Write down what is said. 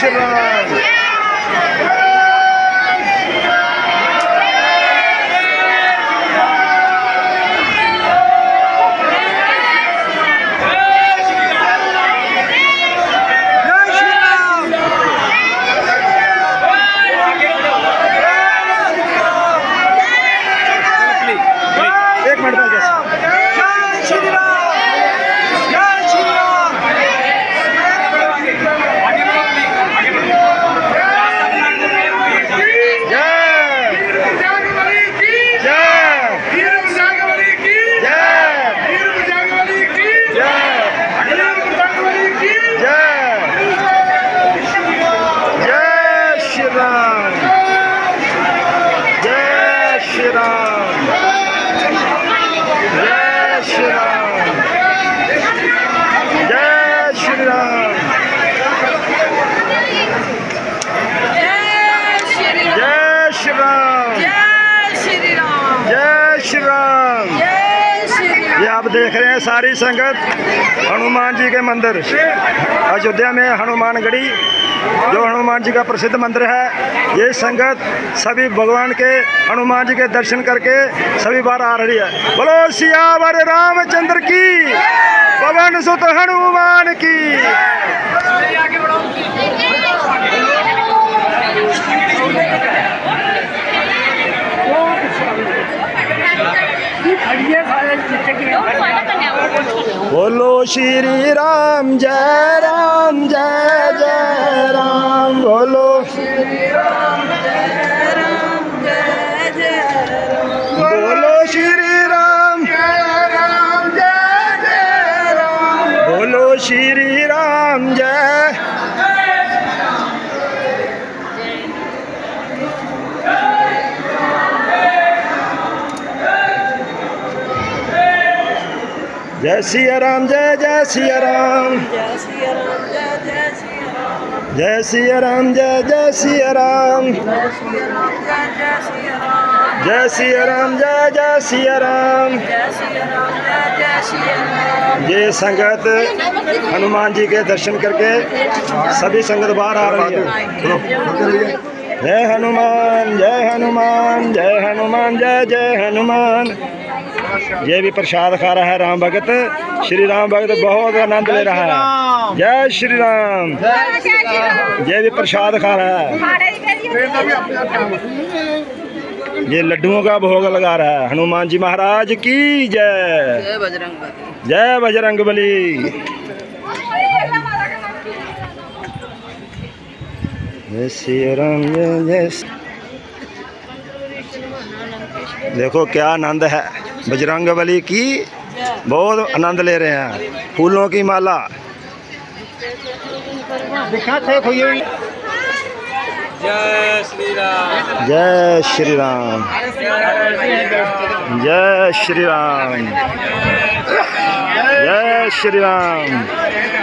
श्री राम। ये आप देख रहे हैं सारी संगत हनुमान जी के मंदिर अयोध्या में हनुमानगढ़ी जो हनुमान जी का प्रसिद्ध मंदिर है। ये संगत सभी भगवान के हनुमान जी के दर्शन करके सभी बार आ रही है। बोलो सियावर रामचंद्र की, पवन सुत हनुमान की। बोलो श्री राम जय जय राम। बोलो श्री राम जय जय राम। बोलो श्री राम जय जय राम। बोलो श्री राम जय। जय सिया राम जय सिया राम। जय सिया राम जय सिया राम। जय सिया राम जय सिया राम। जय सिया राम। ये संगत हनुमान जी के दर्शन करके सभी संगत बाहर आ रही है। जय हनुमान जय हनुमान जय हनुमान जय हनुमान। ये भी प्रसाद खा रहा है राम भगत। श्री राम भगत बहुत आनंद ले रहा है। जय श्री राम। ये भी प्रसाद खा रहा है। ये लड्डुओं का भोग लगा रहा है। हनुमान जी महाराज की जय। जय बजरंगबली। जय श्री राम जय। देखो क्या आनंद है। बजरंगबली की बहुत आनंद ले रहे हैं। फूलों की माला जय श्री राम। जय श्री राम। जय श्री राम। जय श्री राम।